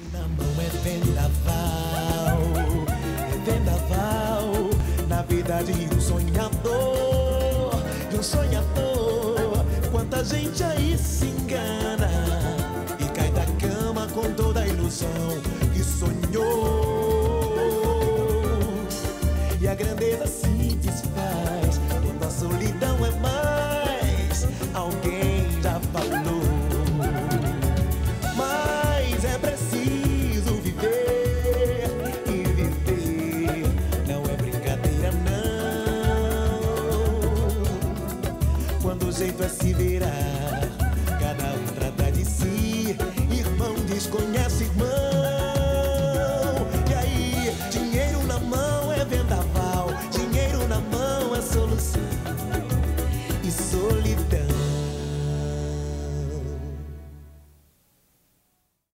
Na mão é vendaval, na verdade um sonhador, e um sonhador. Quanta gente aí se engana e cai da cama com toda a ilusão que sonhou, e a grandeza se desfaz quando a solidão é mais. Alguém já falou, mas é preciso viver, e viver não é brincadeira não. Quando o jeito é se virar, cada um trata de si. Irmão desconhece irmão.